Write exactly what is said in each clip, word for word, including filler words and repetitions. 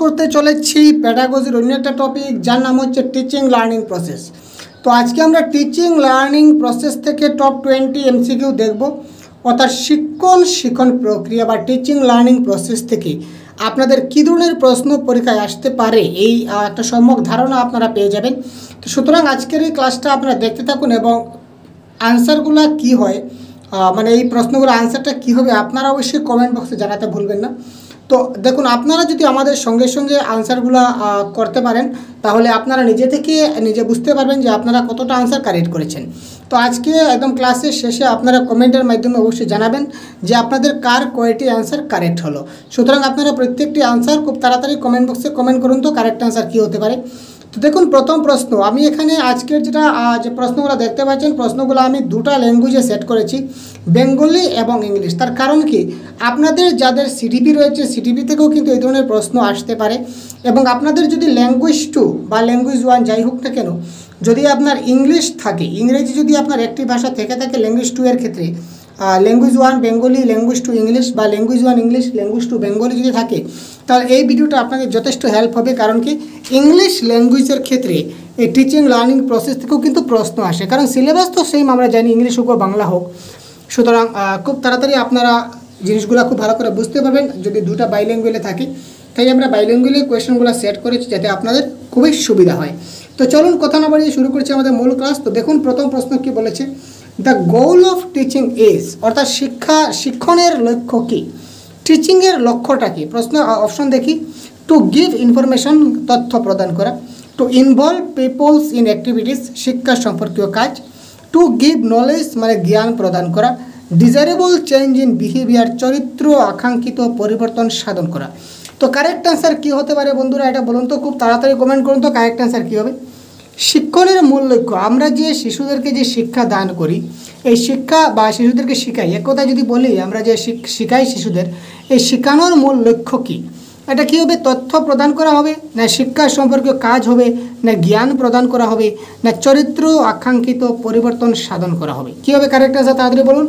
করতে চলেছি প্যাডাগজির অন্য একটা টপিক যার নাম হচ্ছে টিচিং লার্নিং প্রসেস। তো আজকে আমরা টিচিং লার্নিং প্রসেস থেকে টপ টোয়েন্টি এমসিকিউ দেখব, অর্থাৎ শিক্ষণ শিক্ষণ প্রক্রিয়া বা টিচিং লার্নিং প্রসেস থেকে আপনাদের কী ধরনের প্রশ্ন পরীক্ষায় আসতে পারে এই একটা সম্যক ধারণা আপনারা পেয়ে যাবেন। তো সুতরাং আজকের এই ক্লাসটা আপনারা দেখতে থাকুন এবং আনসারগুলো কী হয়, মানে এই প্রশ্নগুলো আনসারটা কী হবে আপনারা অবশ্যই কমেন্ট বক্সে জানাতে ভুলবেন না। তো দেখুন, আপনারা যদি আমাদের সঙ্গে সঙ্গে আনসারগুলো করতে পারেন তাহলে আপনারা নিজে থেকে নিজে বুঝতে পারবেন যে আপনারা কতটা আনসার কারেক্ট করেছেন। তো আজকে একদম ক্লাসের শেষে আপনারা কমেন্টের মাধ্যমে অবশ্যই জানাবেন যে আপনাদের কার কয়টি আনসার কারেক্ট হলো। সুতরাং আপনারা প্রত্যেকটি আনসার খুব তাড়াতাড়ি কমেন্ট বক্সে কমেন্ট করুন তো কারেক্ট আনসার কী হতে পারে। তো দেখুন, প্রথম প্রশ্ন আমি এখানে আজকের যেটা যে প্রশ্নগুলো দেখতে পাচ্ছেন, প্রশ্নগুলো আমি দুটা ল্যাঙ্গুয়েজে সেট করেছি, বেঙ্গলি এবং ইংলিশ। তার কারণ কি, আপনাদের যাদের সিডিপি রয়েছে সিডিপি থেকেও কিন্তু এই ধরনের প্রশ্ন আসতে পারে এবং আপনাদের যদি ল্যাঙ্গুয়েজ টু বা ল্যাঙ্গুয়েজ ওয়ান যাই হোক না কেন, যদি আপনার ইংলিশ থাকে, ইংরেজি যদি আপনার একটি ভাষা থেকে থাকে ল্যাঙ্গুয়েজ টু এর ক্ষেত্রে, language one Bengali, language two English বা language one English, language two Bengali যদি থাকে, তাহলে এই ভিডিওটা আপনাকে যথেষ্ট হেল্প হবে। কারণ কি, ইংলিশ ল্যাঙ্গুয়েজের ক্ষেত্রে এই টিচিং লার্নিং প্রসেস থেকেও কিন্তু প্রশ্ন আসে, কারণ সিলেবাস তো সেম আমরা জানি, ইংলিশ হোক বা বাংলা হোক। সুতরাং খুব তাড়াতাড়ি আপনারা জিনিসগুলো খুব ভালো করে বুঝতে পারবেন যদি দুটা বাইল্যাঙ্গুয়েলে থাকে। তাই আমরা বাইল্যাঙ্গুয়েলে কোয়েশনগুলো সেট করেছি যাতে আপনাদের খুবই সুবিধা হয়। তো চলুন কথা না বাড়িয়ে শুরু করছি আমাদের মূল ক্লাস। তো দেখুন, প্রথম প্রশ্ন কি বলেছে, the goal of teaching is, অর্থাৎ শিক্ষা শিক্ষণের লক্ষ্য কী, টিচিংয়ের লক্ষ্যটা কী। প্রশ্ন অপশন দেখি, টু গিভ ইনফরমেশন, তথ্য প্রদান করা, to involve pupils in activities, শিক্ষা সম্পর্কীয় কাজ, টু গিভ নলেজ মানে জ্ঞান প্রদান করা, ডিজায়ারেবল চেঞ্জ ইন বিহেভিয়ার, চরিত্র আকাঙ্ক্ষিত পরিবর্তন সাধন করা। তো কারেক্ট অ্যান্সার কী হতে পারে বন্ধুরা, এটা বলুন তো, খুব তাড়াতাড়ি কমেন্ট করুন তো কারেক্ট অ্যান্সার কী হবে। শিক্ষণের মূল লক্ষ্য, আমরা যে শিশুদেরকে যে শিক্ষা দান করি, এই শিক্ষা বা শিশুদেরকে শিখাই, এক কথা যদি বলি আমরা যে শিখাই শিশুদের, এই শেখানোর মূল লক্ষ্য কী, এটা কী হবে, তথ্য প্রদান করা হবে না শিক্ষা সম্পর্কে কাজ হবে না জ্ঞান প্রদান করা হবে না চরিত্র আকাঙ্ক্ষিত পরিবর্তন সাধন করা হবে। কী হবে কারেক্ট অ্যান্সার, তাড়াতাড়ি বলুন।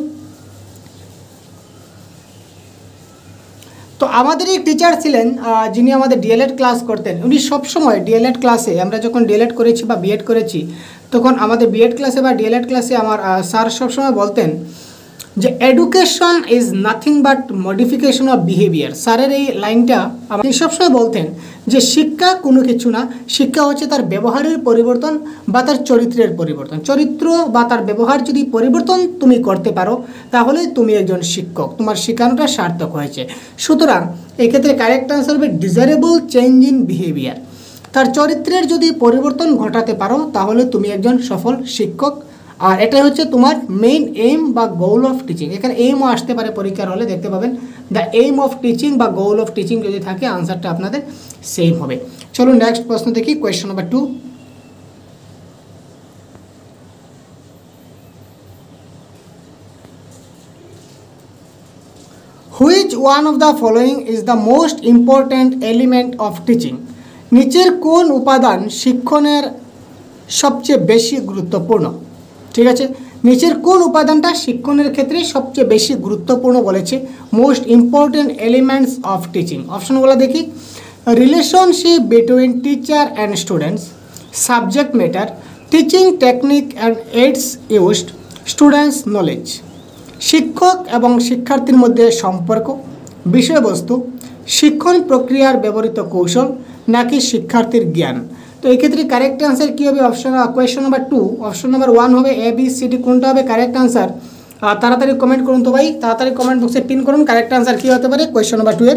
তো আমাদের এই টিচার ছিলেন যিনি আমাদের ডিএলএড ক্লাস করতেন, উনি সবসময় ডিএলএড ক্লাসে, আমরা যখন ডিএলএড করেছি বা বিএড করেছি তখন আমাদের বিএড ক্লাসে বা ডিএলএড ক্লাসে আমার স্যার সবসময় বলতেন যে education is nothing but modification of behaviour. স্যারের এই লাইনটা আপনি সবসময় বলতেন যে শিক্ষা কোনো কিছু না, শিক্ষা হচ্ছে তার ব্যবহারের পরিবর্তন বা তার চরিত্রের পরিবর্তন। চরিত্র বা তার ব্যবহার যদি পরিবর্তন তুমি করতে পারো তাহলে তুমি একজন শিক্ষক, তোমার শেখানোটা সার্থক হয়েছে। সুতরাং এক্ষেত্রে কারেক্ট আনসার হবে ডিজায়ারেবল চেঞ্জ ইন বিহেভিয়ার। তার চরিত্রের যদি পরিবর্তন ঘটাতে পারো তাহলে তুমি একজন সফল শিক্ষক। আর এটাই হচ্ছে তোমার মেইন এইম বা গোল অফ টিচিং। এখানে এইমও আসতে পারে পরীক্ষার হলে, দেখতে পাবেন দ্য এইম অফ টিচিং বা গোল অফ টিচিং যদি থাকে আনসারটা আপনাদের সেম হবে। চলুন নেক্সট প্রশ্ন দেখি, question number two. Which one of the following is the most important element of teaching. নিচের কোন উপাদান শিক্ষণের সবচেয়ে বেশি গুরুত্বপূর্ণ। ঠিক আছে, নিচের কোন উপাদানটা শিক্ষণের ক্ষেত্রে সবচেয়ে বেশি গুরুত্বপূর্ণ বলেছে, most important elements of teaching. অপশনগুলো দেখি, relationship between teacher and students, subject matter, teaching technique and aids used, students knowledge. শিক্ষক এবং শিক্ষার্থীর মধ্যে সম্পর্ক, বিষয়বস্তু, শিক্ষণ প্রক্রিয়ার ব্যবহৃত কৌশল নাকি শিক্ষার্থীর জ্ঞান। তো এই ক্ষেত্রে কারেক্ট আনসার কী হবে, option question number two, option number one হবে, এ বি সি ডি কোনটা হবে কারেক্ট আনসার। তাড়াতাড়ি কমেন্ট করুন তো ভাই, তাড়াতাড়ি কমেন্ট বক্সে পিন করুন কারেক্ট আনসার কী হতে পারে কোয়েশ্চন নাম্বার টু এর।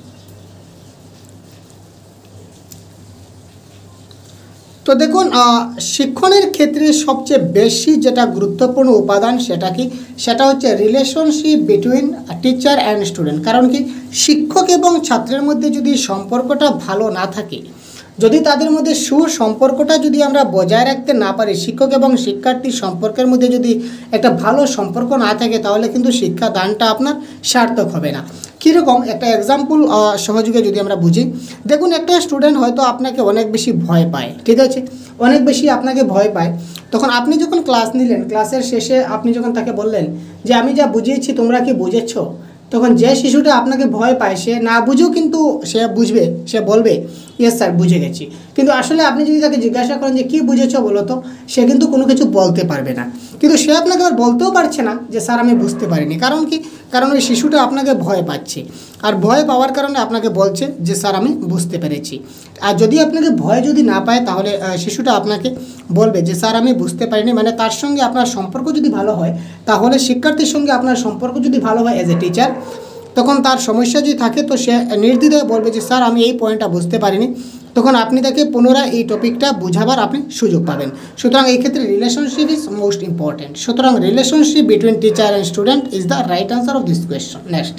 তো দেখুন, শিক্ষণের ক্ষেত্রে সবচেয়ে বেশি যেটা গুরুত্বপূর্ণ উপাদান সেটা কি, সেটা হচ্ছে relationship between teacher and student. কারণ কি, শিক্ষক এবং ছাত্রের মধ্যে যদি সম্পর্কটা ভালো না থাকে, যদি তাদের মধ্যে সুসম্পর্কটা যদি আমরা বজায় রাখতে না পারি, শিক্ষক এবং শিক্ষার্থীর সম্পর্কের মধ্যে যদি একটা ভালো সম্পর্ক না থাকে তাহলে কিন্তু শিক্ষাদানটা আপনার সার্থক হবে না। কীরকম একটা এক্সাম্পল সহযোগে যদি আমরা বুঝি, দেখুন একটা স্টুডেন্ট হয়তো আপনাকে অনেক বেশি ভয় পায়, ঠিক আছে, অনেক বেশি আপনাকে ভয় পায়, তখন আপনি যখন ক্লাস নিলেন, ক্লাসের শেষে আপনি যখন তাকে বললেন যে আমি যা বুঝিয়েছি তোমরা কি বুঝেছো, তখন যে শিশুটা আপনাকে ভয় পায় সে না বুঝেও কিন্তু সে বুঝবে, সে বলবে ইয়েস স্যার বুঝে গেছি, কিন্তু আসলে আপনি যদি তাকে জিজ্ঞাসা করেন যে কী বুঝেছো বলো তো, সে কিন্তু কোনো কিছু বলতে পারবে না। কিন্তু সে আপনাকে আবার বলতেও পারছে না যে স্যার আমি বুঝতে পারিনি। কারণ কি? কারণ ওই শিশুটা আপনাকে ভয় পাচ্ছে, আর ভয় পাওয়ার কারণে আপনাকে বলছে যে স্যার আমি বুঝতে পেরেছি। আর যদি আপনাকে ভয় যদি না পায় তাহলে শিশুটা আপনাকে বলবে যে স্যার আমি বুঝতে পারিনি। মানে তার সঙ্গে আপনার সম্পর্ক যদি ভালো হয়, তাহলে শিক্ষার্থীর সঙ্গে আপনার সম্পর্ক যদি ভালো হয় অ্যাজ এ টিচার, তখন তার সমস্যা যদি থাকে তো সে নির্দ্বিধায় বলবে যে স্যার আমি এই পয়েন্টটা বুঝতে পারিনি, তখন আপনি তাকে পুনরায় এই টপিকটা বোঝাবার আপনি সুযোগ পাবেন। সুতরাং এই ক্ষেত্রে রিলেশনশিপ ইজ মোস্ট ইম্পর্টেন্ট। সুতরাং relationship between teacher and student is the right answer of this question. Next,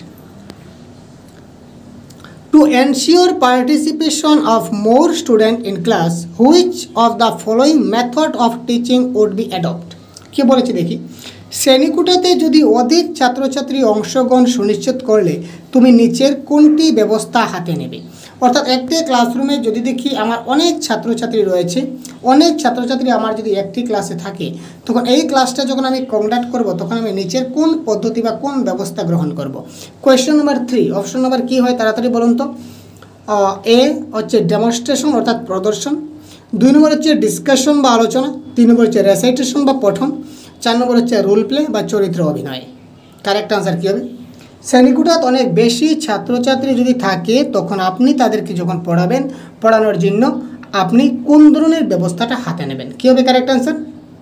to ensure participation of more students in class, which of the following method of teaching would be adopted? কি বলেছে দেখি, শ্রেণীকোঠাতে যদি অধিক ছাত্রছাত্রী অংশগ্রহণ সুনিশ্চিত করলে তুমি নিচের কোনটি ব্যবস্থা হাতে নেবে? অর্থাৎ একটি ক্লাসরুমে যদি দেখি আমার অনেক ছাত্রছাত্রী রয়েছে, অনেক ছাত্রছাত্রী আমার যদি একটি ক্লাসে থাকে, তখন এই ক্লাসটা যখন আমি কন্ডাক্ট করব তখন আমি নিচের কোন পদ্ধতি বা কোন ব্যবস্থা গ্রহণ করব? Question number three, option number কী হয় তাড়াতাড়ি বলুন তো। এ হচ্ছে ডেমনস্ট্রেশন অর্থাৎ প্রদর্শন, দুই নম্বর হচ্ছে ডিসকাশন বা আলোচনা, তিন নম্বর হচ্ছে রেসাইটেশন বা পঠন, চার নম্বর হচ্ছে রোল প্লে বা চরিত্র অভিনয়। কারেক্ট আনসার কী হবে? শ্রেণীকোঠাত অনেক বেশি ছাত্রছাত্রী যদি থাকে তখন আপনি তাদেরকে যখন পড়াবেন, পড়ানোর জন্য আপনি কোন ধরনের ব্যবস্থাটা হাতে নেবেন? কী হবে কারেক্ট আনসার?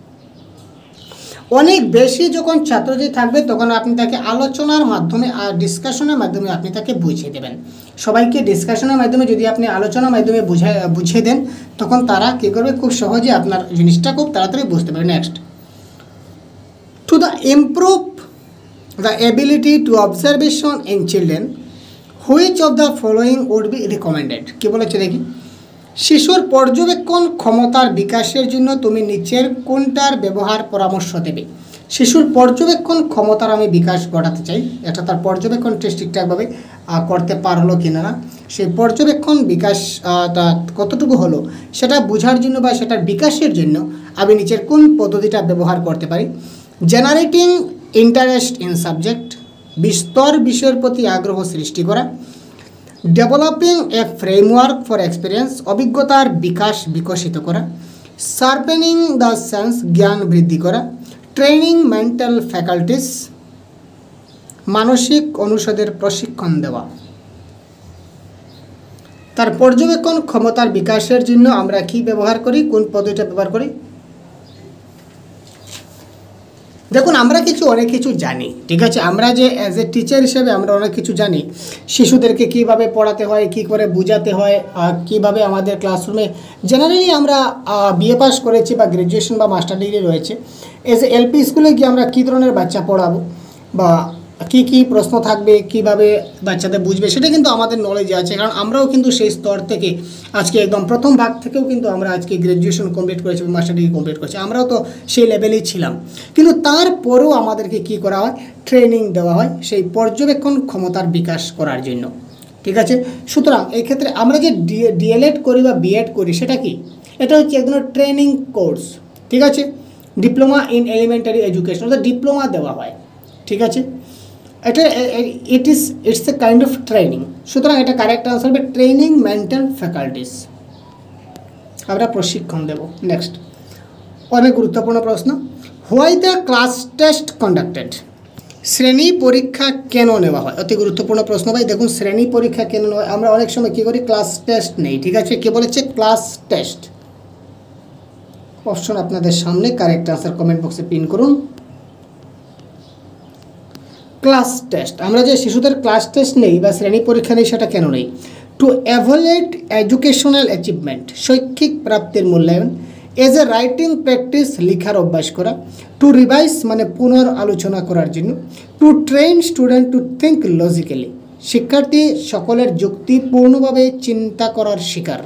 অনেক বেশি যখন ছাত্রছাত্রী থাকবে তখন আপনি তাকে আলোচনার মাধ্যমে আর ডিসকাশনের মাধ্যমে আপনি তাকে বুঝিয়ে দেবেন। সবাইকে ডিসকাশনের মাধ্যমে যদি আপনি আলোচনার মাধ্যমে বুঝায় বুঝিয়ে দেন তখন তারা কী করবে, খুব সহজে আপনার জিনিসটা খুব তাড়াতাড়ি বুঝতে পারবে। Next, to the improve the ability to observation in children, which of the following would be recommended? কি বলেছে দেখি, শিশুর পর্যবেক্ষণ ক্ষমতার বিকাশের জন্য তুমি নিচের কোনটার ব্যবহার পরামর্শ দেবে? শিশুর পর্যবেক্ষণ ক্ষমতার আমি বিকাশ ঘটাতে চাই, এটা তার পর্যবেক্ষণ টেস্ট ঠিকঠাকভাবে করতে পারলো কিনা না, সেই পর্যবেক্ষণ বিকাশ কতটুকু হলো সেটা বোঝার জন্য বা সেটার বিকাশের জন্য আমি নিচের কোন পদ্ধতিটা ব্যবহার করতে পারি? জেনারেটিং ইন্টারেস্ট ইন সাবজেক্ট, বিস্তর বিষয়ের প্রতি আগ্রহ সৃষ্টি করা, developing a framework for experience, অভিজ্ঞতার বিকাশ বিকশিত করা, শার্পেনিং দ্য সেন্স, জ্ঞান বৃদ্ধি করা, ট্রেনিং মেন্টাল ফ্যাকাল্টিস, মানসিক অনুষদের প্রশিক্ষণ দেওয়া। তার পর্যবেক্ষণ ক্ষমতার বিকাশের জন্য আমরা কি ব্যবহার করি, কোন পদ্ধতিটা ব্যবহার করি? দেখুন, আমরা কিছু অনেক কিছু জানি, ঠিক আছে, আমরা যে অ্যাজ এ টিচার হিসেবে আমরা অনেক কিছু জানি, শিশুদেরকে কীভাবে পড়াতে হয়, কী করে বোঝাতে হয়, কীভাবে আমাদের ক্লাসরুমে জেনারেলি আমরা বিএ পাস করেছি বা গ্র্যাজুয়েশন বা মাস্টার ডিগ্রি রয়েছে, এজ এ এলপি স্কুলে গিয়ে আমরা কী ধরনের বাচ্চা পড়াবো বা কী কী প্রশ্ন থাকবে, কীভাবে বাচ্চাদের বুঝবে, সেটা কিন্তু আমাদের নলেজে আছে। কারণ আমরাও কিন্তু সেই স্তর থেকে আজকে একদম প্রথম ভাগ থেকেও কিন্তু আমরা আজকে গ্র্যাজুয়েশন কমপ্লিট করেছি, মাস্টার ডিগ্রি কমপ্লিট করেছি, আমরাও তো সেই লেভেলেই ছিলাম। কিন্তু তারপরেও আমাদেরকে কি করা হয়, ট্রেনিং দেওয়া হয় সেই পর্যবেক্ষণ ক্ষমতার বিকাশ করার জন্য, ঠিক আছে। সুতরাং এই ক্ষেত্রে আমরা যে ডিএলএড করি বা বিএড করি সেটা কি, এটা হচ্ছে এক ধরনের ট্রেনিং কোর্স, ঠিক আছে, ডিপ্লোমা ইন এলিমেন্টারি এডুকেশন, অর্থাৎ ডিপ্লোমা দেওয়া হয়, ঠিক আছে। এটা it is it's a kind of training. সুতরাং এটা কারেক্ট আনসার হবে ট্রেনিং মেন্টাল ফ্যাকাল্টিস, আমরা প্রশিক্ষণ দেব। নেক্সট, অনেক গুরুত্বপূর্ণ প্রশ্ন, why the class test conducted? শ্রেণী পরীক্ষা কেন নেওয়া হয়? অতি গুরুত্বপূর্ণ প্রশ্ন ভাই। দেখুন, শ্রেণী পরীক্ষা কেন নেওয়া হয়? আমরা অনেক সময় কী করি, ক্লাস টেস্ট নেই, ঠিক আছে। কে বলেছে ক্লাস টেস্ট? অপশন আপনাদের সামনে, কারেক্ট আনসার কমেন্ট বক্সে পিন করুন। ক্লাস টেস্ট, আমরা যে শিশুদের ক্লাস টেস্ট নেই বা শ্রেণী পরীক্ষা নেই সেটা কেন নেই? টু এভালুয়েট এডুকেশনাল অ্যাচিভমেন্ট, শৈক্ষিক প্রাপ্তির মূল্যায়ন, এজ এ রাইটিং প্র্যাকটিস, লেখার অভ্যাস করা, টু রিভাইজ মানে পুনর আলোচনা করার জন্য, to train student to think logically, শিক্ষার্থী সকলের যুক্তিপূর্ণভাবে চিন্তা করার শিকার।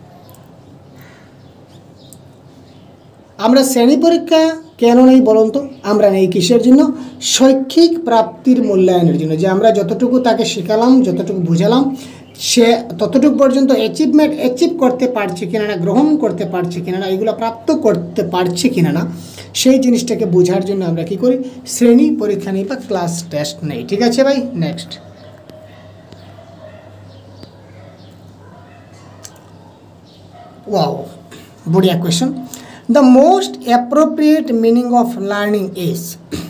আমরা শ্রেণী পরীক্ষা কেন নেই বলুন তো? আমরা নেই কিসের জন্য? শৈক্ষিক প্রাপ্তির মূল্যায়নের জন্য, যে আমরা যতটুকু তাকে শেখালাম, যতটুকু বুঝালাম, সে ততটুকু পর্যন্ত অ্যাচিভমেন্ট অ্যাচিভ করতে পারছে কিনা না, গ্রহণ করতে পারছে কিনা না, এগুলো প্রাপ্ত করতে পারছে কিনা না, সেই জিনিসটাকে বোঝার জন্য আমরা কি করি, শ্রেণী পরীক্ষা নিই বা ক্লাস টেস্ট নেই। ঠিক আছে ভাই, নেক্সট। ওয়াও, বড়িয়া question. The most appropriate meaning of learning is,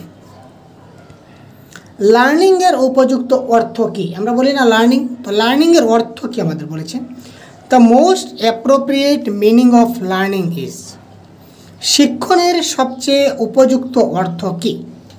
লার্নিংয়ের উপযুক্ত অর্থ কী? আমরা বলি না লার্নিং, তো লার্নিংয়ের অর্থ কী আমাদের বলেছে? The most appropriate meaning of learning is, শিক্ষণের সবচেয়ে উপযুক্ত অর্থ কী?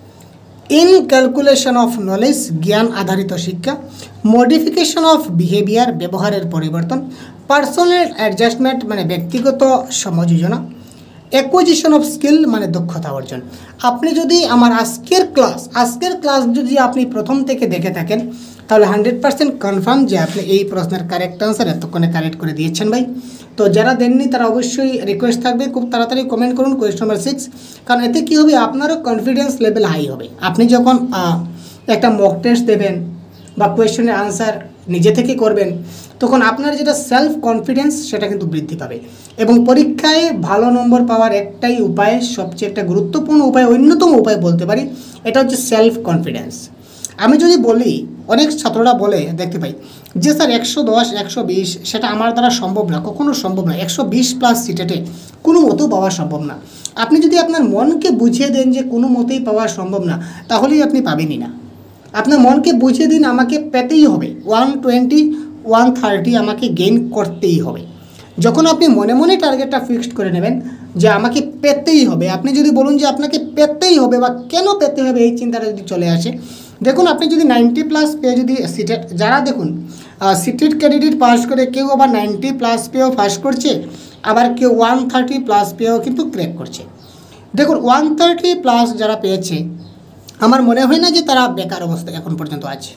ইন ক্যালকুলেশন অফ নলেজ, জ্ঞান আধারিত শিক্ষা। মডিফিকেশন অফ বিহেভিয়ার, ব্যবহারের পরিবর্তন। পার্সোনাল অ্যাডজাস্টমেন্ট মানে ব্যক্তিগত সমযোজনা। অ্যাকুইজিশন অফ স্কিল মানে দক্ষতা অর্জন। আপনি যদি আমার আজকের ক্লাস আজকের ক্লাস যদি আপনি প্রথম থেকে দেখে থাকেন তাহলে হান্ড্রেড পার্সেন্ট কনফার্ম যে আপনি এই প্রশ্নের কারেক্ট আনসার এতক্ষণে কারেক্ট করে দিয়েছেন ভাই। তো যারা দেননি তারা অবশ্যই রিকোয়েস্ট থাকবে খুব তাড়াতাড়ি কমেন্ট করুন কোয়েশ্চন নাম্বার সিক্স, কারণ এতে কী হবে, আপনারও কনফিডেন্স লেভেল হাই হবে। আপনি যখন একটা মক টেস্ট দেবেন বা কোয়েশ্চনের আনসার নিজে থেকে করবেন, তখন আপনার যেটা সেলফ কনফিডেন্স সেটা কিন্তু বৃদ্ধি পাবে। এবং পরীক্ষায় ভালো নম্বর পাওয়ার একটাই উপায়, সবচেয়ে একটা গুরুত্বপূর্ণ উপায়, অন্যতম উপায় বলতে পারি, এটা হচ্ছে সেলফ কনফিডেন্স। আমি যদি বলি, অনেক ছাত্ররা বলে দেখতে পাই যে স্যার একশো দশ একশো বিশ সেটা আমার দ্বারা সম্ভব না, কখনো সম্ভব না, একশো বিশ প্লাস সিটেটে কোনো মতেও পাওয়া সম্ভব না। আপনি যদি আপনার মনকে বুঝিয়ে দেন যে কোনো মতেই পাওয়া সম্ভব না, তাহলেই আপনি পাবেনই না। আপনার মনকে বুঝিয়ে দিন আমাকে পেতেই হবে, ওয়ান টোয়েন্টি ওয়ান থার্টি আমাকে গেইন করতেই হবে। যখন আপনি মনে মনে টার্গেটটা ফিক্সড করে নেবেন যে আমাকে পেতেই হবে, আপনি যদি বলুন যে আপনাকে পেতেই হবে বা কেন পেতে হবে এই চিন্তাটা যদি চলে আসে, দেখুন আপনি যদি নাইনটি প্লাস পেয়ে যদি সিটেট, যারা দেখুন সিটেট ক্যান্ডিডেট পাস করে কেউ আবার নাইনটি প্লাস পেয়েও পাস করছে, আবার কেউ ওয়ান থার্টি প্লাস পেয়েও কিন্তু ক্র্যাক করছে। দেখুন ওয়ান থার্টি প্লাস যারা পেয়েছে আমার মনে হয় না যে তারা বেকার অবস্থায় এখন পর্যন্ত আছে,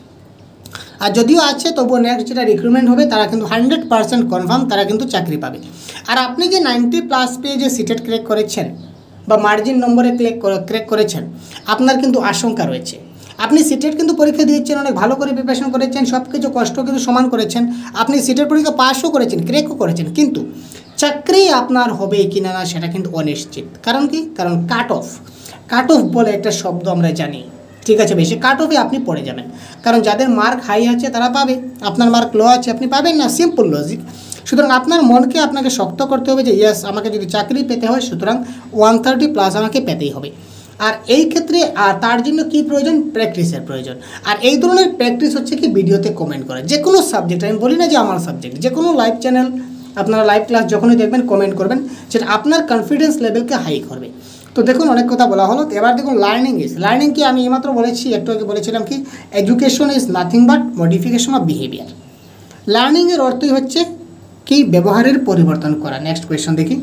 আর যদিও আছে তবুও নেক্সট যেটা রিক্রুটমেন্ট হবে তারা কিন্তু হান্ড্রেড পার্সেন্ট কনফার্ম তারা কিন্তু চাকরি পাবে। আর আপনি যে নাইনটি প্লাস পেয়ে যে সিটেট ক্র্যাক করেছেন বা মার্জিন নম্বরে ক্র্যাক ক্র্যাক করেছেন, আপনার কিন্তু আশঙ্কা রয়েছে। আপনি সিটেট কিন্তু পরীক্ষা দিয়েছেন, অনেক ভালো করে প্রিপারেশন করেছেন, সব কিছু কষ্ট কিন্তু সমান করেছেন, আপনি সিটেট পরীক্ষা পাসও করেছেন, ক্র্যাকও করেছেন, কিন্তু চাকরি আপনার হবে কি না সেটা কিন্তু অনিশ্চিত। কারণ কি? কারণ কাট অফ কাট অফ বলে একটা শব্দ আমরা জানি, ঠিক আছে, বেশি কাট অফে আপনি পড়ে যাবেন। কারণ যাদের মার্ক হাই আছে তারা পাবে, আপনার মার্ক লো আছে আপনি পাবেন না, সিম্পল লজিক। সুতরাং আপনার মনকে আপনাকে শক্ত করতে হবে যে ইয়েস আমাকে যদি চাকরি পেতে হয় সুতরাং ওয়ান থার্টি প্লাস আমাকে পেতেই হবে। আর এই ক্ষেত্রে আর তার জন্য কি প্রয়োজন? প্র্যাকটিসের প্রয়োজন। আর এই ধরনের প্র্যাকটিস হচ্ছে কি ভিডিওতে কমেন্ট করা, যে কোনো সাবজেক্ট, আমি বলি না যে আমার সাবজেক্ট, যে কোনো লাইভ চ্যানেল আপনারা লাইভ ক্লাস যখনই দেখবেন কমেন্ট করবেন, সেটা আপনার কনফিডেন্স লেভেলকে হাই করবে। তো দেখুন অনেক কথা বলা হলো, এবার দেখুন লার্নিং ইজ, লার্নিং কি আমি এইমাত্র বলেছি, একটু আগে বলেছিলাম কি education is nothing but modification of behaviour. লার্নিংয়ের অর্থই হচ্ছে কি ব্যবহারের পরিবর্তন করা। নেক্সট কোয়েশ্চন দেখি।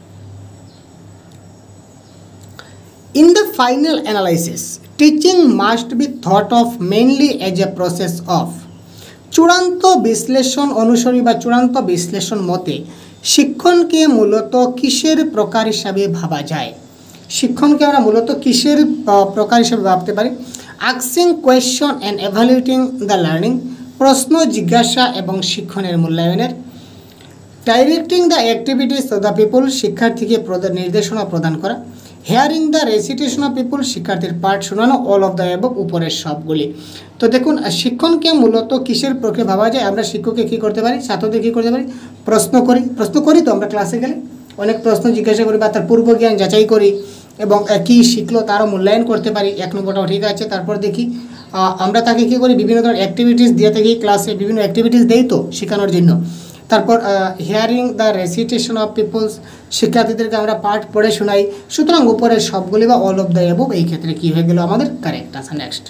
In the final analysis, teaching must be thought of mainly as a process of, চূড়ান্ত বিশ্লেষণ অনুসরী বা চূড়ান্ত বিশ্লেষণ মতে শিক্ষণকে মূলত কিসের প্রকার হিসাবে ভাবা যায়? শিক্ষণকে আমরা মূলত কিসের প্রকার হিসাবে ভাবতে পারি? Asking question and evaluating the learning, প্রশ্ন জিজ্ঞাসা এবং শিক্ষণের মূল্যায়নের। Directing the activities of the pupil, শিক্ষার্থীকে নির্দেশনা প্রদান করা। Hearing the recitation of pupil, শিক্ষার্থীর পাঠ শোনানো। অল অফ দ্য অ্যাবভ, উপরের সবগুলি। তো দেখুন শিক্ষণকে মূলত কিসের প্রক্রিয়া ভাবা যায়? আমরা শিক্ষককে কী করতে পারি, ছাত্রদের কী করতে পারি? প্রশ্ন করি, প্রশ্ন করি তো আমরা ক্লাসে গেলে অনেক প্রশ্ন জিজ্ঞাসা করি বা তার পূর্ব জ্ঞান যাচাই করি এবং কী শিখলো তারও মূল্যায়ন করতে পারি, এক নম্বরটাও ঠিক আছে। তারপর দেখি আমরা তাকে কী করি, বিভিন্ন ধরনের অ্যাক্টিভিটিস দিয়ে থাকি, ক্লাসে বিভিন্ন অ্যাক্টিভিটিস দেই তো শেখানোর জন্য। তারপর hearing the recitation of pupils, শিক্ষার্থীদেরকে আমরা পাঠ পড়ে শোনাই। সুতরাং উপরের সবগুলি বা অল অফ দ্য অ্যাবভ, এই ক্ষেত্রে কী হয়ে গেল আমাদের correct answer. Next,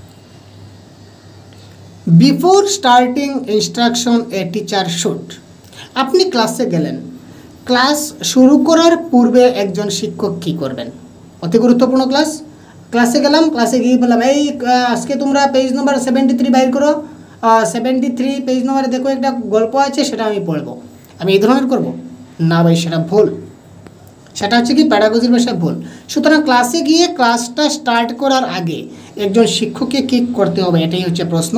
before starting instruction a teacher should, আপনি ক্লাসে গেলেন, ক্লাস শুরু করার পূর্বে একজন শিক্ষক কী করবেন? অতি গুরুত্বপূর্ণ ক্লাস, ক্লাসে গেলাম, ক্লাসে গিয়ে বললাম এই আজকে তোমরা পেজ নম্বর সেভেন্টি থ্রি বাইর করো, সেভেন্টি থ্রি পেজ নম্বরে দেখো একটা গল্প আছে সেটা আমি পড়বো, আমি এই ধরনের করবো না ভাই, সেটা ভুল, সেটা হচ্ছে কি প্যাডাগজির ভাষায় ভুল। সুতরাং ক্লাসে গিয়ে ক্লাসটা স্টার্ট করার আগে একজন শিক্ষককে কী করতে হবে, এটাই হচ্ছে প্রশ্ন।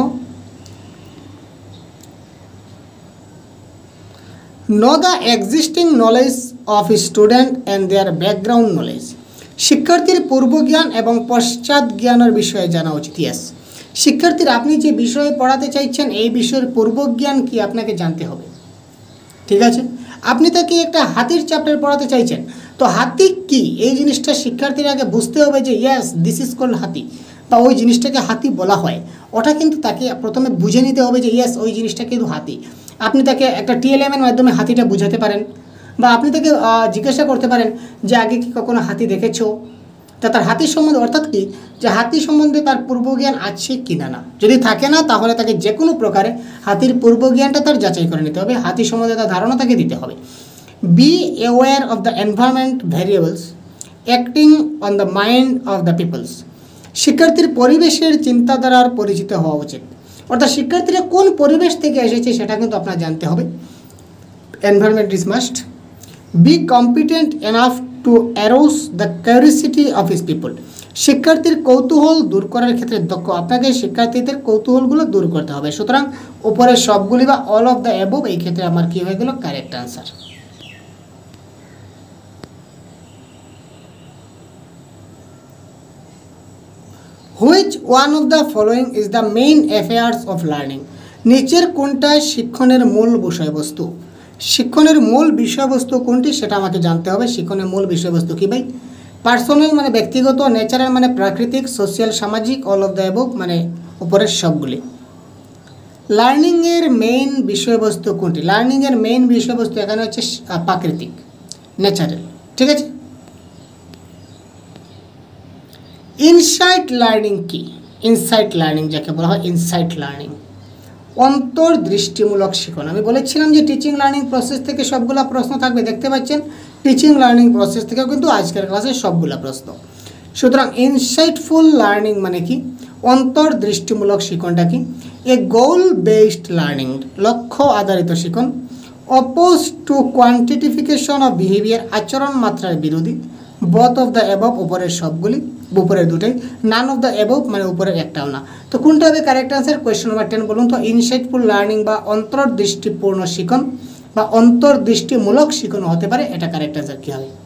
Know the existing knowledge of student and their background knowledge, শিক্ষার্থীর পূর্ব জ্ঞান এবং পশ্চাৎ জ্ঞানের বিষয়ে জানা উচিত। ইয়েস, শিক্ষার্থীর আপনি যে বিষয়ে পড়াতে চাইছেন এই বিষয়ের পূর্ব জ্ঞান কি আপনাকে জানতে হবে। ঠিক আছে, আপনি তাকে একটা হাতির চ্যাপ্টার পড়াতে চাইছেন, তো হাতি কি এই জিনিসটা শিক্ষার্থীর আগে বুঝতে হবে যে ইয়েস দিস ইজ কল্ড হাতি, বা ওই জিনিসটাকে হাতি বলা হয়, ওটা কিন্তু তাকে প্রথমে বুঝে নিতে হবে যে ইয়েস ওই জিনিসটা কিন্তু হাতি। আপনি তাকে একটা টিএলএম এর মাধ্যমে হাতিটা বুঝাতে পারেন, বা আপনি তাকে জিজ্ঞাসা করতে পারেন যে আগে কি কখনো হাতি দেখেছো, তা তার হাতির সম্বন্ধে অর্থাৎ কি যে হাতি সম্বন্ধে তার পূর্বজ্ঞান আছে কি না না যদি থাকে না তাহলে তাকে যে কোনো প্রকারে হাতির পূর্বজ্ঞানটা তার যাচাই করে নিতে হবে, হাতি সম্বন্ধে তার ধারণা তাকে দিতে হবে। Be aware of the environment variables acting on the mind of the pupils. শিক্ষার্থীর পরিবেশের চিন্তাধারার পরিচিত হওয়া উচিত, অর্থাৎ শিক্ষার্থীরা কোন পরিবেশ থেকে এসেছে সেটা কিন্তু আপনার জানতে হবে। Environment is must. Be competent enough to arouse the curiosity of his pupil. শিক্ষার্থীর কৌতূহল দূর করার ক্ষেত্রে দক্ষ, আপনাকে শিক্ষার্থীদের কৌতূহলগুলো দূর করতে হবে। সুতরাং উপরের সবগুলি বা অল অফ দ্য অ্যাবভ এই ক্ষেত্রে আমার কী হয়ে গেল correct answer. Which one of the following is the main affairs of learning. নিচের কোনটা শিক্ষণের মূল বিষয়বস্তু। শিক্ষণের মূল বিষয়বস্তু কোনটি সেটা আমাকে জানতে হবে। শিক্ষণের মূল বিষয়বস্তু কী ভাই? পার্সোনাল মানে ব্যক্তিগত, ন্যাচারাল মানে প্রাকৃতিক, সোশ্যাল সামাজিক, অল অফ দ্য অ্যাবভ মানে উপরের সবগুলি। লার্নিংয়ের মেইন বিষয়বস্তু কোনটি? লার্নিংয়ের মেইন বিষয়বস্তু এখানে হচ্ছে প্রাকৃতিক, ন্যাচারাল। ঠিক আছে। ইনসাইট লার্নিং কি? ইনসাইট লার্নিং যাকে বলা হয় ইনসাইট লার্নিং, অন্তর্দৃষ্টিমূলক শিখন। আমি বলেছিলাম যে টিচিং লার্নিং প্রসেস থেকে সবগুলা প্রশ্ন থাকবে, দেখতে পাচ্ছেন টিচিং লার্নিং প্রসেস থেকেও কিন্তু আজকের ক্লাসে সবগুলা প্রশ্ন। সুতরাং ইনসাইটফুল লার্নিং মানে কি? অন্তর্দৃষ্টিমূলক শিখনটা কি? এ গোল বেসড লার্নিং, লক্ষ্য আধারিত শিখন। Oppose to quantification of behaviour, আচরণ মাত্রার বিরোধী। বোথ অফ দ্য অ্যাবভ, উপরের সবগুলি, উপরের দুটাই। নান অফ দ্য অ্যাবভ মানে উপরের একটাও না। তো কোনটা হবে correct answer? Question number ten বলুন তো। ইনসাইটফুল লার্নিং বা অন্তর্দৃষ্টিপূর্ণ শিখন বা অন্তর্দৃষ্টিমূলক শিখন হতে পারে, এটা কারেক্ট আনসার কী হবে?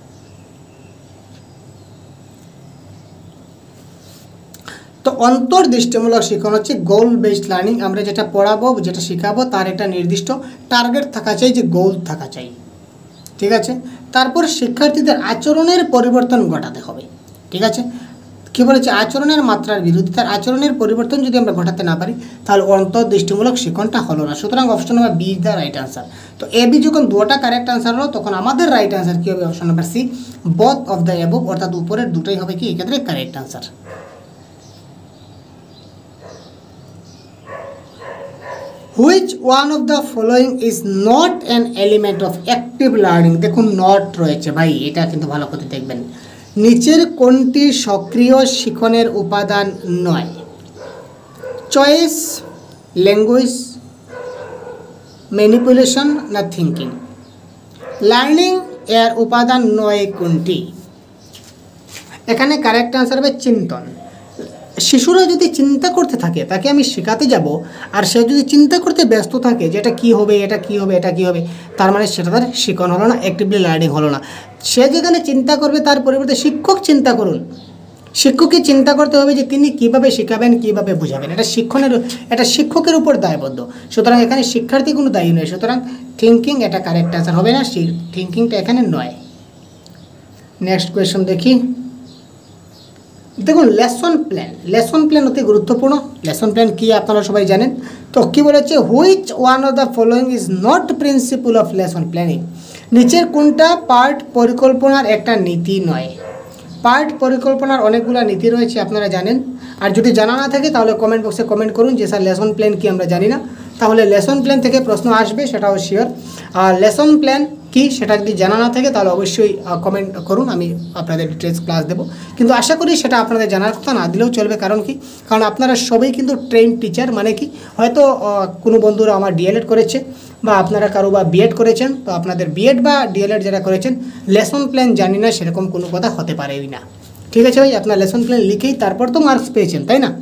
তো অন্তর্দৃষ্টিমূলক শিখন হচ্ছে গোল বেসড লার্নিং। আমরা যেটা পড়াবো যেটা শেখাবো তার একটা নির্দিষ্ট টার্গেট থাকা চাই, যে গোল থাকা চাই। ঠিক আছে। তারপর শিক্ষার্থীদের আচরণের পরিবর্তন ঘটাতে হবে। ঠিক আছে। কী বলেছে? আচরণের মাত্রার বিরুদ্ধে, তার আচরণের পরিবর্তন যদি আমরা ঘটাতে না পারি তাহলে অন্তর্দৃষ্টিমূলক শিক্ষণটা হলো না। সুতরাং option number B is the right answer. তো এ বি যখন দুটা কারেক্ট আনসার হলো তখন আমাদের রাইট আনসার কী হবে? Option number C, both of the above, অর্থাৎ উপরের দুটোই হবে কি এক্ষেত্রে correct answer. Which one of the following is not an element of active learning. দেখুন নট রয়েছে ভাই, এটা কিন্তু ভালো করে দেখবেন। নিচের কোনটি সক্রিয় শিখনের উপাদান নয়? চয়েস, ল্যাঙ্গুয়েজ, ম্যানিপুলেশন না থিঙ্কিং? লার্নিং এর উপাদান নয় কোনটি? এখানে কারেক্ট আনসার হবে চিন্তন। শিশুরা যদি চিন্তা করতে থাকে, তাকে আমি শেখাতে যাব, আর সে যদি চিন্তা করতে ব্যস্ত থাকে যে এটা কী হবে, এটা কী হবে, এটা কী হবে, তার মানে সেটা তার শিখন হলো না, অ্যাক্টিভলি লার্নিং হলো না। সে যেখানে চিন্তা করবে তার পরিবর্তে শিক্ষক চিন্তা করুন। শিক্ষককে চিন্তা করতে হবে যে তিনি কীভাবে শেখাবেন, কীভাবে বোঝাবেন। এটা শিক্ষণের, এটা শিক্ষকের উপর দায়বদ্ধ। সুতরাং এখানে শিক্ষার্থী কোনো দায়ী নয়। সুতরাং থিঙ্কিং এটা কারেক্ট আনসার হবে না, থিঙ্কিংটা এখানে নয়। নেক্সট কোয়েশ্চন দেখি। দেখুন লেসন প্ল্যান, লেসন প্ল্যান অতি গুরুত্বপূর্ণ। লেসন প্ল্যান কী আপনারা সবাই জানেন। তো কী বলেছে? Which one of the following is not principle of lesson planning. নিচের কোনটা পার্ট পরিকল্পনার একটা নীতি নয়? পার্ট পরিকল্পনার অনেকগুলো নীতি রয়েছে, আপনারা জানেন। আর যদি জানা না থাকে তাহলে কমেন্ট বক্সে কমেন্ট করুন যে স্যার লেসন প্ল্যান কি আমরা জানি না। তাহলে লেসন প্ল্যান থেকে প্রশ্ন আসবে, সেটাও শিওর। আর লেসন প্ল্যান কি সেটা যদি জানা না থাকে তাহলে অবশ্যই কমেন্ট করুন, আমি আপনাদের ডিটেলস ক্লাস দেবো। কিন্তু আশা করি সেটা আপনাদের জানার কথা না দিলেও চলবে। কারণ কি? কারণ আপনারা সবাই কিন্তু ট্রেন টিচার। মানে কি, হয়তো কোনো বন্ধুরা আমার ডিএলএড করেছে বা আপনারা কারো বা বিএড করেছেন, তো আপনাদের বিএড বা ডিএলএড যারা করেছেন লেসন প্ল্যান জানি না সেরকম কোনো কথা হতে পারেই না। ঠিক আছে ভাই, আপনার লেসন প্ল্যান লিখেই তারপর তো মার্কস পেয়েছেন, তাই না?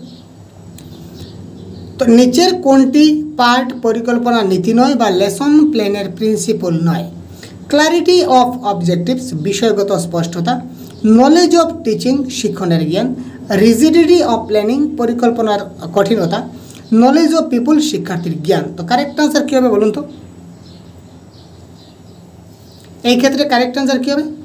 তো নিচের কোনটি পার্ট পরিকল্পনা নীতি নয় বা লেসন প্ল্যানের প্রিন্সিপল নয়? ক্লারিটি অফ অবজেক্টিভস, বিষয়গত স্পষ্টতা। নলেজ অফ টিচিং শিক্ষণের জ্ঞান, রিজিডিটি অফ প্ল্যানিং পরিকল্পনার কঠিনতা, নলেজ অফ পিপুল শিক্ষার্থীর জ্ঞান। তো কারেক্ট আনসার কী হবে বলুন তো? এই ক্ষেত্রে কারেক্ট আনসার কী হবে?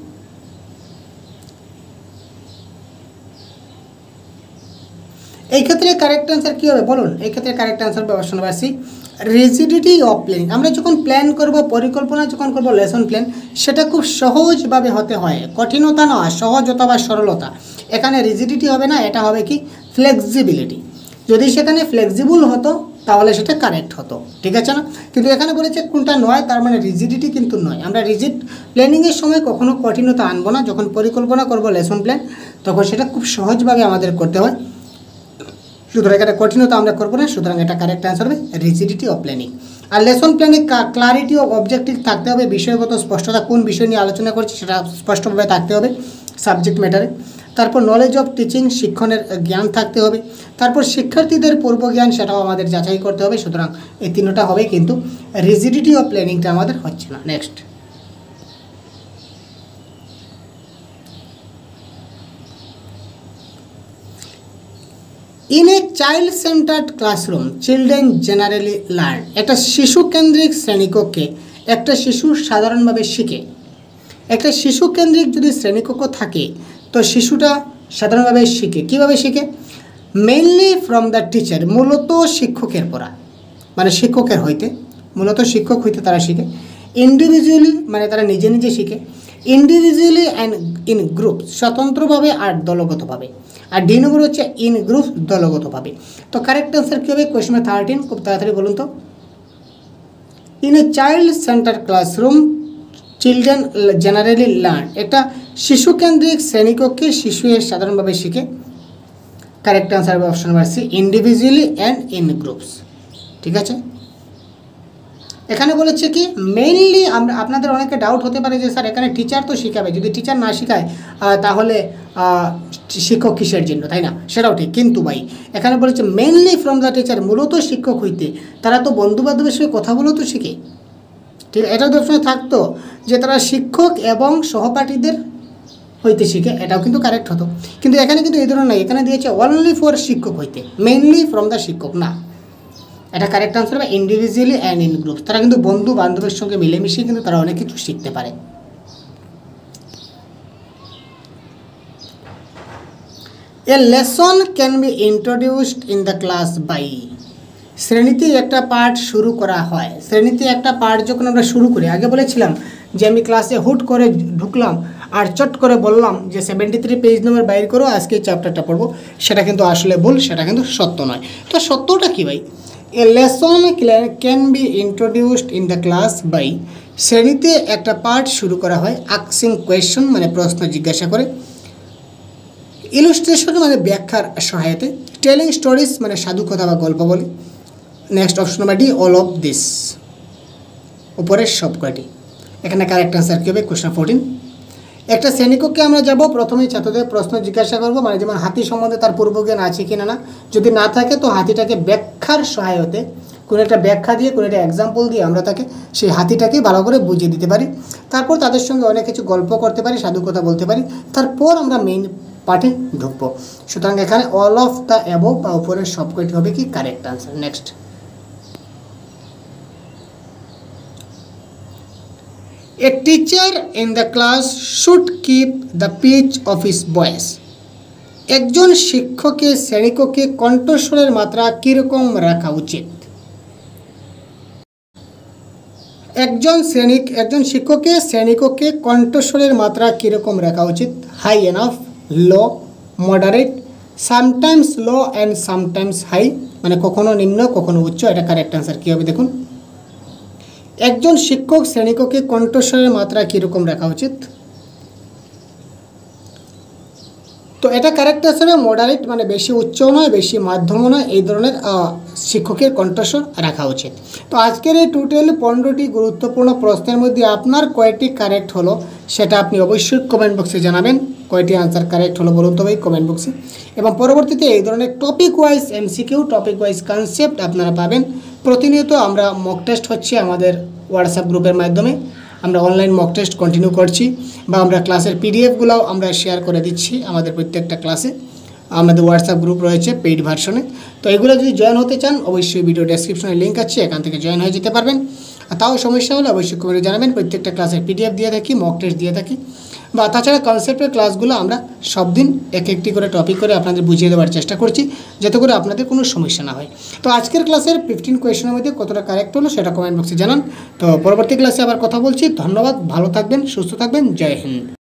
এই ক্ষেত্রে কারেক্ট আনসার কী হবে বলুন? এই ক্ষেত্রে কারেক্ট আনসার হবে option number C, rigidity of planning. আমরা যখন প্ল্যান করব, পরিকল্পনা যখন করব, লেসন প্ল্যান, সেটা খুব সহজভাবে হতে হয়, কঠিনতা নয়, সহজতা বা সরলতা। এখানে রিজিডিটি হবে না, এটা হবে কি ফ্লেক্সিবিলিটি। যদি সেখানে ফ্লেক্সিবল হতো তাহলে সেটা কারেক্ট হতো, ঠিক আছে না? কিন্তু এখানে বলেছে কোনটা নয়, তার মানে রিজিডিটি কিন্তু নয়। আমরা রিজিড প্ল্যানিংয়ের সময় কখনো কঠিনতা আনবো না, যখন পরিকল্পনা করব লেসন প্ল্যান তখন সেটা খুব সহজভাবে আমাদের করতে হয়, সুতরাং এখানে কঠিনতা আমরা করবো না, সুতরাং এটা কারেক্ট আনসার হবে রিজিডিটি অফ প্ল্যানিং। আর লেসন প্ল্যানে ক্লারিটি অফ অবজেক্টিভ থাকতে হবে, বিষয়গত স্পষ্টতা, কোন বিষয় নিয়ে আলোচনা করছি সেটা স্পষ্টভাবে থাকতে হবে সাবজেক্ট ম্যাটারে। তারপর নলেজ অফ টিচিং শিক্ষণের জ্ঞান থাকতে হবে। তারপর শিক্ষার্থীদের পূর্ব জ্ঞান, সেটাও আমাদের যাচাই করতে হবে। সুতরাং এই তিনটা হবে, কিন্তু রিজিডিটি অফ প্ল্যানিংটা আমাদের হচ্ছে না। Next, in a child centred classroom children generally learn. একটা শিশু কেন্দ্রিক শ্রেণীকক্ষে একটা শিশু সাধারণভাবে শিখে। একটা শিশু কেন্দ্রিক যদি শ্রেণীকক্ষ থাকে তো শিশুটা সাধারণভাবে শিখে। কীভাবে শিখে? মেইনলি ফ্রম দ্য টিচার, মূলত শিক্ষকের পড়া, মানে শিক্ষকের হইতে, মূলত শিক্ষক হইতে তারা শিখে। ইন্ডিভিজুয়ালি মানে তারা নিজে নিজে শিখে। ইন্ডিভিজুয়ালি অ্যান্ড ইন গ্রুপ, স্বতন্ত্রভাবে আর দলগতভাবে। আর ডি নম্বর হচ্ছে ইন গ্রুপ, দলগতভাবে। তো কারেক্ট আনসার কী হবে? কোয়েশ্চন নাম্বার থার্টিন, খুব তাড়াতাড়ি বলুন তো। In a child centre classroom children generally learn. একটা শিশু কেন্দ্রিক শ্রেণীকক্ষে শিশু সাধারণভাবে শিখে। কারেক্ট আনসার হবে option number C, individually and in groups, ঠিক আছে। এখানে বলেছে কি মেইনলি, আমরা আপনাদের অনেকে ডাউট হতে পারে যে স্যার এখানে টিচার তো শেখাবে, যদি টিচার না শেখায় তাহলে শিক্ষক কিসের জন্য, তাই না? সেটাও ঠিক, কিন্তু ভাই এখানে বলেছে মেইনলি ফ্রম দ্য টিচার, মূলত শিক্ষক হইতে। তারা তো বন্ধু বান্ধবের সঙ্গে কথা বলেও তো শিখে, ঠিক আছে। এটাও তো অপশনে থাকতো যে তারা শিক্ষক এবং সহপাঠীদের হইতে শিখে, এটাও কিন্তু কারেক্ট হতো। কিন্তু এখানে কিন্তু এই ধরনের নাই, এখানে দিয়েছে অনলি ফর শিক্ষক হইতে, মেইনলি ফ্রম দ্য শিক্ষক না। এটা কারেক্ট আনসার হবে ইন্ডিভিজুয়ালি অ্যান্ড ইন গ্রুপ। তারা কিন্তু বন্ধু বান্ধবের সঙ্গে মিলেমিশে কিন্তু তারা অনেক কিছু শিখতে পারে। A lesson can be introduced in the class by. শ্রেণীতে একটা পাঠ শুরু করা হয়। শ্রেণীতে একটা পাঠ যখন আমরা শুরু করি, আগে বলেছিলাম যে আমি ক্লাসে হুট করে ঢুকলাম আর চট করে বললাম যে সেভেন্টি থ্রি পেজ নম্বর বাইর করো, আজকে এই চ্যাপ্টারটা পড়বো, সেটা কিন্তু আসলে ভুল, সেটা কিন্তু সত্য নয়। তো সত্যটা কী ভাই? A lesson can be introduced in the class by, শ্রেণীতে একটা পাঠ শুরু করা হয় আস্কিং কোয়েশ্চন মানে প্রশ্ন জিজ্ঞাসা করে, ইলুস্ট্রেশন মানে ব্যাখ্যার সহায়তে, টেলিং স্টোরিজ মানে সাধু কথা বা গল্প বলে। Next option number D, all of this, উপরের সব কয়টি। এখানে কারেক্ট আনসার কী হবে? Question fourteen. একটা শ্রেণীকক্ষে আমরা যাব, প্রথমেই ছাত্রদের প্রশ্ন জিজ্ঞাসা করবো, মানে যেমন হাতি সম্বন্ধে তার পূর্বজ্ঞান আছে কি না না, যদি না থাকে তো হাতিটাকে ব্যাখ্যার সহায়তে, কোনো একটা ব্যাখ্যা দিয়ে, কোনো একটা এক্সাম্পল দিয়ে আমরা তাকে সেই হাতিটাকে ভালো করে বুঝিয়ে দিতে পারি। তারপর তাদের সঙ্গে অনেক কিছু গল্প করতে পারি, সাধু কথা বলতে পারি, তারপর আমরা মেইন পার্টে ঢুকবো। সুতরাং এখানে অল অফ দ্য অ্যাবভ বা উপরের সব কয়টি হবে কি correct answer. Next, a teacher in the class should keep the pitch of his voice. একজন শিক্ষকের শ্রেণীকক্ষে কণ্ঠস্বরের মাত্রা কীরকম রাখা উচিত? একজন শ্রেণী একজন শিক্ষকের শ্রেণীকক্ষে কণ্ঠস্বরের মাত্রা কীরকম রাখা উচিত? High enough, low, moderate, sometimes low and sometimes high, মানে কখনো নিম্ন কখনো উচ্চ। এটা কারেক্ট আনসার কী হবে দেখুন। একজন শিক্ষক শ্রেণীকক্ষে কণ্ঠস্বরের মাত্রা কীরকম রাখা উচিত? তো এটা কারেক্ট আনসার হবে মডারেট, মানে বেশি উচ্চও নয় বেশি মাধ্যমও নয়, এই ধরনের শিক্ষকের কণ্ঠস্বর রাখা উচিত। তো আজকের এই টোটাল পনেরোটি গুরুত্বপূর্ণ প্রশ্নের মধ্যে আপনার কয়টি কারেক্ট হলো সেটা আপনি অবশ্যই কমেন্ট বক্সে জানাবেন। কয়টি আনসার কারেক্ট হলো বলুন তো ভাই কমেন্ট বক্সে। এবং পরবর্তীতে এই ধরনের topic wise MCQ, topic wise concept আপনারা পাবেন। প্রতিনিয়ত আমরা মক টেস্ট হচ্ছে আমাদের হোয়াটসঅ্যাপ গ্রুপের মাধ্যমে। আমরা অনলাইন মক টেস্ট কন্টিনিউ করছি, বা আমরা ক্লাসের পিডিএফগুলোও আমরা শেয়ার করে দিচ্ছি আমাদের প্রত্যেকটা ক্লাসে। আমাদের হোয়াটসঅ্যাপ গ্রুপ রয়েছে পেইড ভার্সনে। তো এগুলো যদি জয়েন হতে চান অবশ্যই ভিডিও ডেসক্রিপশনে লিঙ্ক আছে, এখান থেকে জয়েন হয়ে যেতে পারবেন। আর তাও সমস্যা হলে অবশ্যই কমেন্টে জানাবেন। প্রত্যেকটা ক্লাসের পিডিএফ দিয়ে থাকি, মক টেস্ট দিয়ে থাকি, বা তাছাড়া কনসেপ্টের ক্লাসগুলো আমরা সব দিন এক একটি করে টপিক করে আপনাদের বুঝিয়ে দেওয়ার চেষ্টা করছি, যাতে করে আপনাদের কোনো সমস্যা না হয়। তো আজকের ক্লাসের ফিফটিন কোয়েশনের মধ্যে কতটা কারেক্ট হলো সেটা কমেন্ট বক্সে জানান। তো পরবর্তী ক্লাসে আবার কথা বলছি। ধন্যবাদ, ভালো থাকবেন, সুস্থ থাকবেন, জয় হিন্দ।